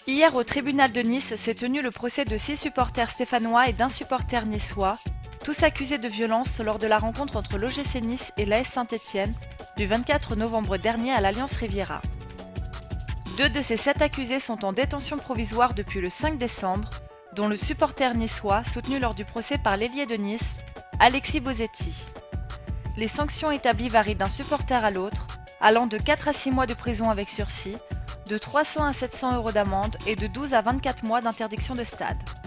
Hier, au tribunal de Nice, s'est tenu le procès de 6 supporters stéphanois et d'un supporter niçois, tous accusés de violence lors de la rencontre entre l'OGC Nice et l'AS Saint-Étienne du 24 novembre dernier à l'Alliance Riviera. 2 de ces 7 accusés sont en détention provisoire depuis le 5 décembre, dont le supporter niçois soutenu lors du procès par l'ailier de Nice, Alexis Bosetti. Les sanctions établies varient d'un supporter à l'autre, allant de 4 à 6 mois de prison avec sursis, de 300 à 700 € d'amende et de 12 à 24 mois d'interdiction de stade.